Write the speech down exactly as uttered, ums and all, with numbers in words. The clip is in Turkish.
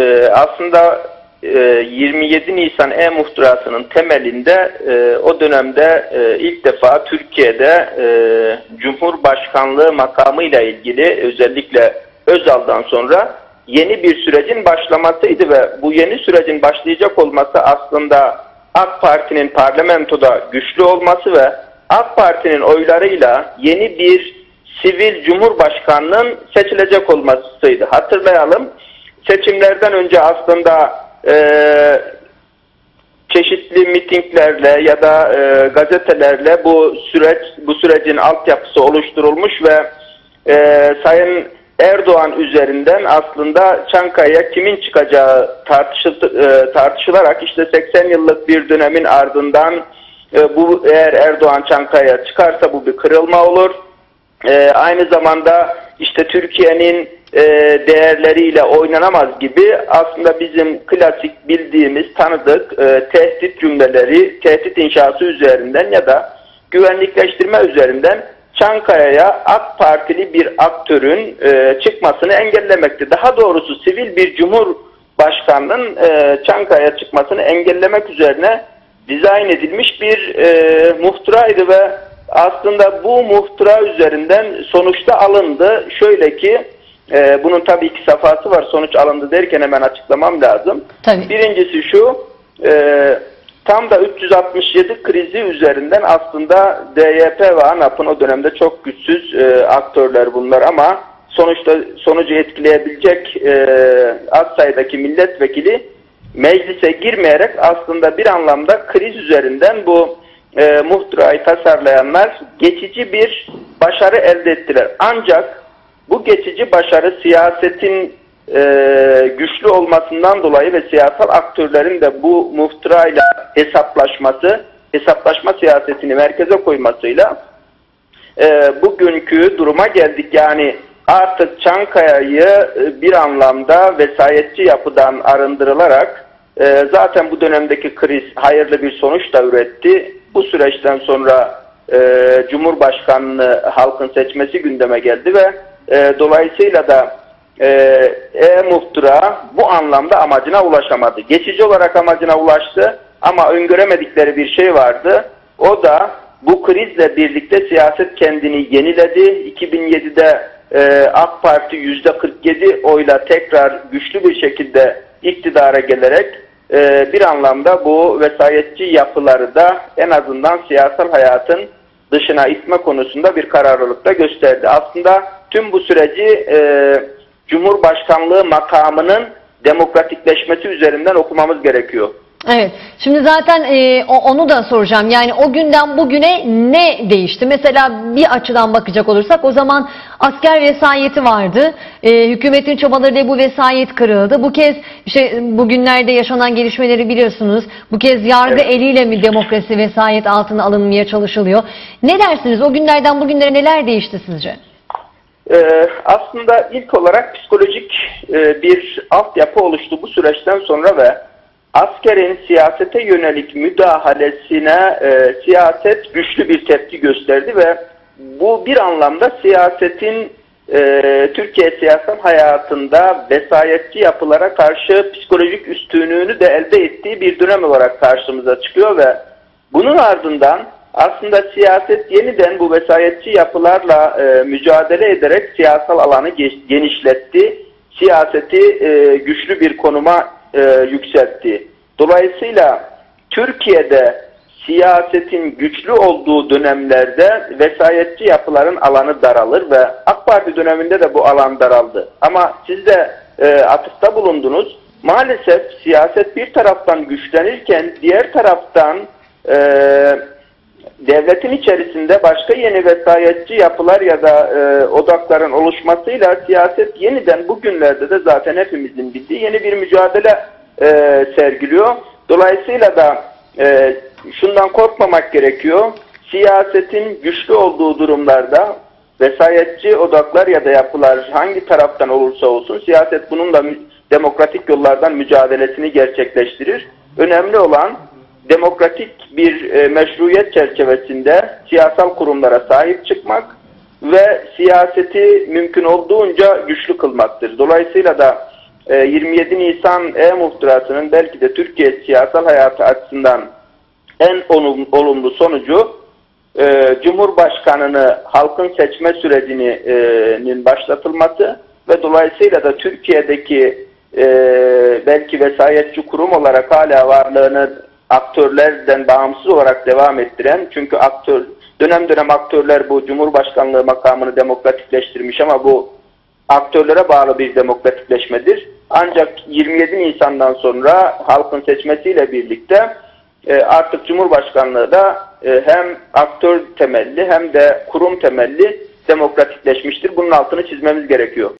e, aslında e, yirmi yedi Nisan e-muhtırasının temelinde e, o dönemde e, ilk defa Türkiye'de e, Cumhurbaşkanlığı makamıyla ilgili özellikle Özal'dan sonra yeni bir sürecin başlamasıydı ve bu yeni sürecin başlayacak olması aslında AK Parti'nin parlamentoda güçlü olması ve AK Parti'nin oylarıyla yeni bir sivil cumhurbaşkanının seçilecek olmasıydı. Hatırlayalım, seçimlerden önce aslında e, çeşitli mitinglerle ya da e, gazetelerle bu süreç bu sürecin altyapısı oluşturulmuş ve e, Sayın Erdoğan üzerinden aslında Çankaya'ya kimin çıkacağı tartışıl, e, tartışılarak işte seksen yıllık bir dönemin ardından e, bu eğer Erdoğan Çankaya'ya çıkarsa bu bir kırılma olur. E, aynı zamanda işte Türkiye'nin e, değerleriyle oynanamaz gibi aslında bizim klasik bildiğimiz, tanıdık e, tehdit cümleleri, tehdit inşası üzerinden ya da güvenlikleştirme üzerinden Çankaya'ya AK Partili bir aktörün e, çıkmasını engellemekti. Daha doğrusu sivil bir cumhurbaşkanının e, Çankaya'ya çıkmasını engellemek üzerine dizayn edilmiş bir e, muhtıraydı ve aslında bu muhtıra üzerinden sonuçta alındı. Şöyle ki e, bunun tabii iki safhası var. Sonuç alındı derken hemen açıklamam lazım. Tabii. Birincisi şu, e, tam da üç yüz altmış yedi krizi üzerinden aslında D Y P ve ANAP'ın o dönemde çok güçsüz e, aktörler bunlar ama sonuçta sonucu etkileyebilecek e, az sayıdaki milletvekili meclise girmeyerek aslında bir anlamda kriz üzerinden bu e, muhtırayı tasarlayanlar geçici bir başarı elde ettiler. Ancak bu geçici başarı siyasetin Ee, güçlü olmasından dolayı ve siyasal aktörlerin de bu muhtırayla hesaplaşması, hesaplaşma siyasetini merkeze koymasıyla e, bugünkü duruma geldik. Yani artık Çankaya'yı e, bir anlamda vesayetçi yapıdan arındırılarak e, zaten bu dönemdeki kriz hayırlı bir sonuç da üretti. Bu süreçten sonra e, Cumhurbaşkanlığı halkın seçmesi gündeme geldi ve e, dolayısıyla da E-muhtıra bu anlamda amacına ulaşamadı. Geçici olarak amacına ulaştı ama öngöremedikleri bir şey vardı. O da bu krizle birlikte siyaset kendini yeniledi. iki bin yedide e, AK Parti yüzde kırk yedi oyla tekrar güçlü bir şekilde iktidara gelerek e, bir anlamda bu vesayetçi yapıları da en azından siyasal hayatın dışına itme konusunda bir kararlılık da gösterdi. Aslında tüm bu süreci e, Cumhurbaşkanlığı makamının demokratikleşmesi üzerinden okumamız gerekiyor. Evet. Şimdi zaten e, onu da soracağım. Yani o günden bugüne ne değişti? Mesela bir açıdan bakacak olursak o zaman asker vesayeti vardı. E, hükümetin çabalarıyla bu vesayet kırıldı. Bu kez işte bugünlerde yaşanan gelişmeleri biliyorsunuz. Bu kez yargı evet. eliyle mi demokrasi vesayet altına alınmaya çalışılıyor? Ne dersiniz? O günlerden bugünlere neler değişti sizce? Ee, aslında ilk olarak psikolojik e, bir altyapı oluştu bu süreçten sonra ve askerin siyasete yönelik müdahalesine e, siyaset güçlü bir tepki gösterdi ve bu bir anlamda siyasetin e, Türkiye siyasal hayatında vesayetçi yapılara karşı psikolojik üstünlüğünü de elde ettiği bir dönem olarak karşımıza çıkıyor ve bunun ardından aslında siyaset yeniden bu vesayetçi yapılarla e, mücadele ederek siyasal alanı genişletti. Siyaseti e, güçlü bir konuma e, yükseltti. Dolayısıyla Türkiye'de siyasetin güçlü olduğu dönemlerde vesayetçi yapıların alanı daralır ve AK Parti döneminde de bu alan daraldı. Ama siz de e, atıfta bulundunuz. Maalesef siyaset bir taraftan güçlenirken diğer taraftan e, devletin içerisinde başka yeni vesayetçi yapılar ya da e, odakların oluşmasıyla siyaset yeniden bugünlerde de zaten hepimizin bildiği yeni bir mücadele e, sergiliyor. Dolayısıyla da e, şundan korkmamak gerekiyor. Siyasetin güçlü olduğu durumlarda vesayetçi odaklar ya da yapılar hangi taraftan olursa olsun siyaset bununla demokratik yollardan mücadelesini gerçekleştirir. Önemli olan demokratik bir e, meşruiyet çerçevesinde siyasal kurumlara sahip çıkmak ve siyaseti mümkün olduğunca güçlü kılmaktır. Dolayısıyla da e, yirmi yedi Nisan e-muhtırasının belki de Türkiye siyasal hayatı açısından en olumlu sonucu e, Cumhurbaşkanını halkın seçme sürecinin başlatılması ve dolayısıyla da Türkiye'deki e, belki vesayetçi kurum olarak hala varlığını aktörlerden bağımsız olarak devam ettiren, çünkü aktör dönem dönem aktörler bu Cumhurbaşkanlığı makamını demokratikleştirmiş ama bu aktörlere bağlı bir demokratikleşmedir. Ancak yirmi yedi Nisan'dan sonra halkın seçmesiyle birlikte e, artık Cumhurbaşkanlığı da e, hem aktör temelli hem de kurum temelli demokratikleşmiştir. Bunun altını çizmemiz gerekiyor.